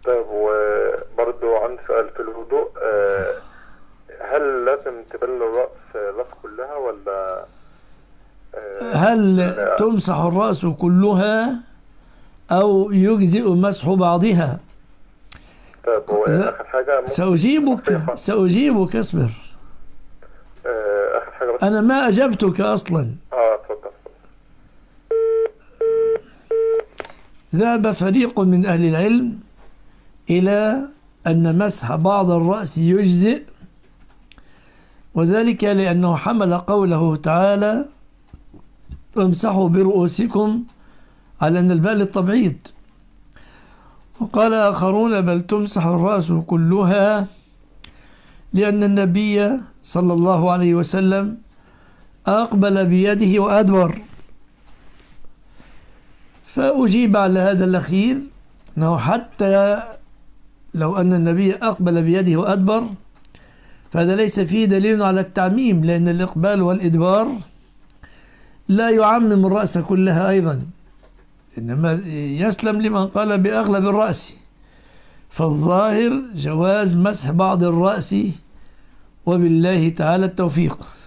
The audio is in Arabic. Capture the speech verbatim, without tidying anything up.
طيب، وبرضه عندي سؤال في الوضوء. آه، هل لازم تبل الرأس الرأس كلها ولا آه، هل لا؟ تمسح الرأس كلها أو يجزئ مسح بعضها؟ طيب، إذا وآخر حاجة ممكن سأجيبك نصيحة. سأجيبك اصبر. آه، آخر حاجة بس. أنا ما أجبتك أصلا. اه اتفضل. ذهب فريق من أهل العلم إلى أن مسح بعض الرأس يجزئ، وذلك لأنه حمل قوله تعالى وامسحوا برؤوسكم على أن الباء للتبعيض. وقال آخرون بل تمسح الرأس كلها لأن النبي صلى الله عليه وسلم أقبل بيده وأدبر. فأجيب على هذا الأخير أنه حتى لو أن النبي أقبل بيده وأدبر فهذا ليس فيه دليل على التعميم، لأن الإقبال والإدبار لا يعمم الرأس كلها أيضا، إنما يسلم لمن قال بأغلب الرأس. فالظاهر جواز مسح بعض الرأس، وبالله تعالى التوفيق.